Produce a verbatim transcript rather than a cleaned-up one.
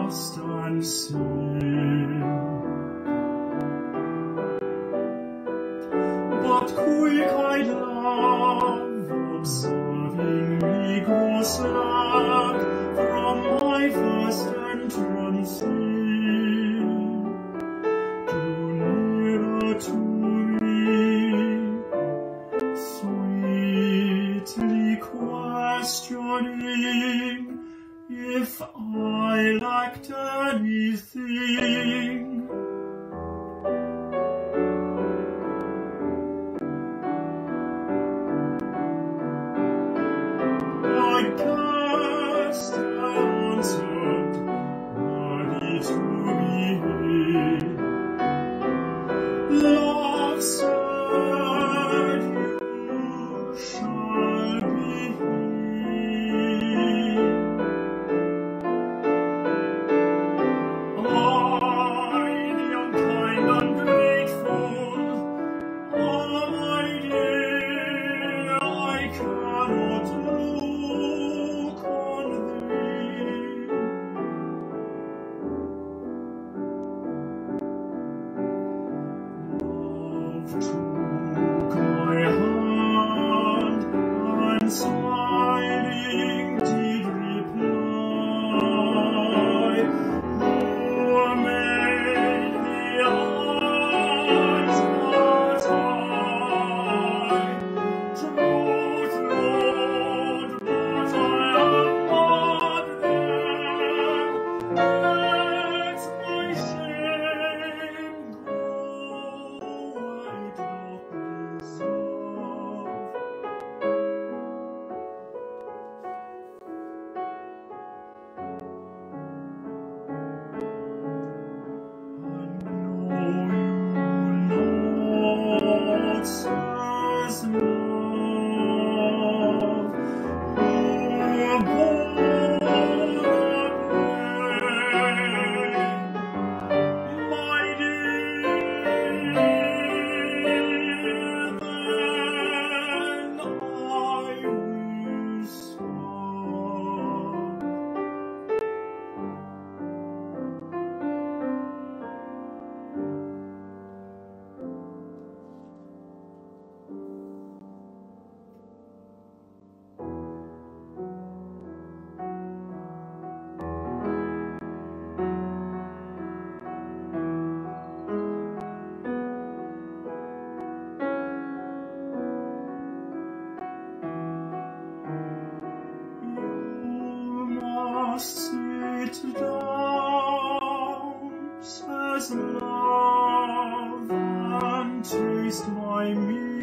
fast and sing. But quick I love, observing me grow slack from my first entrance in. Drew nearer to me, sweetly questioning if I lacked anything. I guessed and answered, ready to be hid. Love said, you shall be hid. I, the unkind, ungrateful, all my dear, I cannot look on thee. Love took my hand and smiling did reply, who made the eyes but I? Truth, Lord, but I am not there. Let my shame go where it doth deserve. And know you not, says love, who bore the pain, my dear, then I will stop. You must sit down, says love, and taste my meat.